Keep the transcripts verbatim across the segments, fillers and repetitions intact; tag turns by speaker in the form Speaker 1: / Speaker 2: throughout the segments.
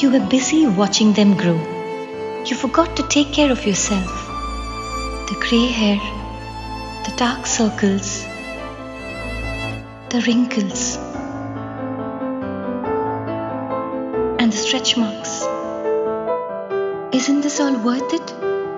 Speaker 1: You were busy watching them grow. You forgot to take care of yourself. The grey hair, the dark circles, the wrinkles, and the stretch marks. Isn't this all worth it?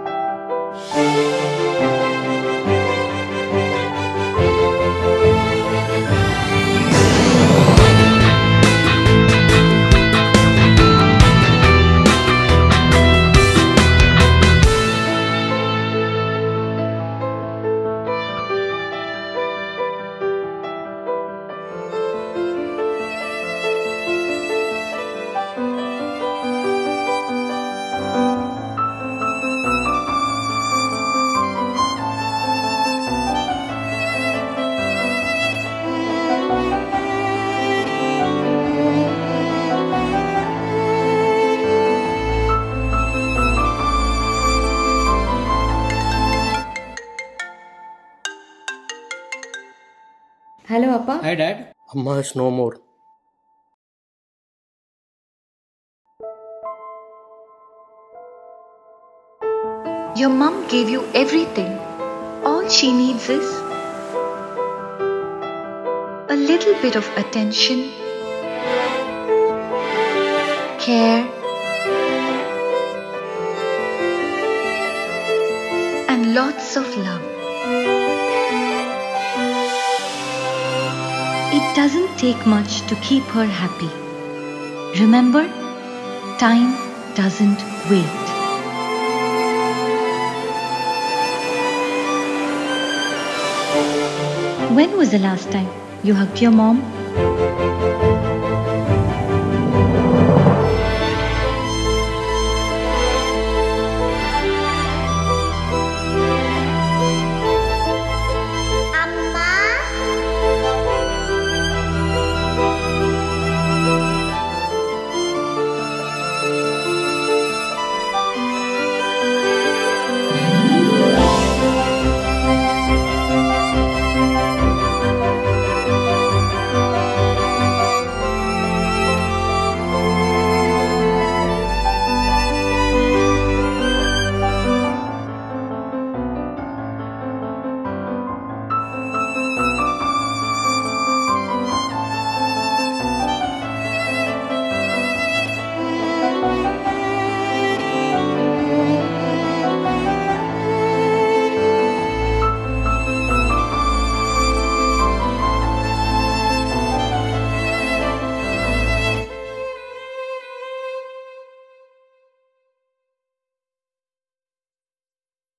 Speaker 2: Hello, Appa.
Speaker 3: Hi, Dad.
Speaker 4: Amma is no more.
Speaker 1: Your mum gave you everything. All she needs is a little bit of attention, care, and lots of love. It doesn't take much to keep her happy. Remember, time doesn't wait. When was the last time you hugged your mom?